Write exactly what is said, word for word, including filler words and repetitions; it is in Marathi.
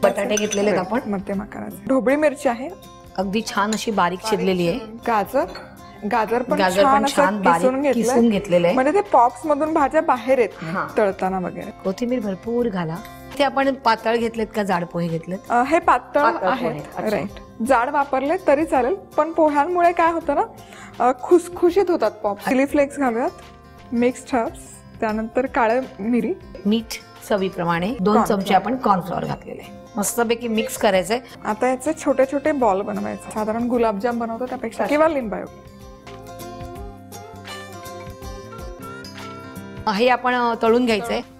बटाटे घेतलेले आहेत आपण मध्यम आकाराचे. ढोबळी मिरची आहे अगदी छान अशी बारीक चिरलेली आहे. गाजर गाजर पण गाजर पण छान बारीक किसून घेतलेलं आहे म्हणजे ते पॉप्स मधून भाज्या बाहेर येत नाही तळताना वगैरे. कोथिंबीर भरपूर घाला. ते आपण पातळ घेतलेत का जाड पोहे घेतलेत? हे पातळ आहेत. राईट. जाड वापरले तरी चालेल पण पोह्यांमुळे काय होतं ना खुसखुशीत होतात पॉप. चिली फ्लेक्स घालूयात, मिक्स्ड हर्ब्स, त्यानंतर काळे मिरी, मीठ चवीप्रमाणे, दोन चमचे आपण कॉर्नफ्लॉवर घातलेले. मस्तपैकी मिक्स करायचंय. आता याचे छोटे छोटे बॉल बनवायचे साधारण गुलाबजाम बनवतो त्यापेक्षा किंवा लिंबायोगी. हे आपण तळून घ्यायचंय.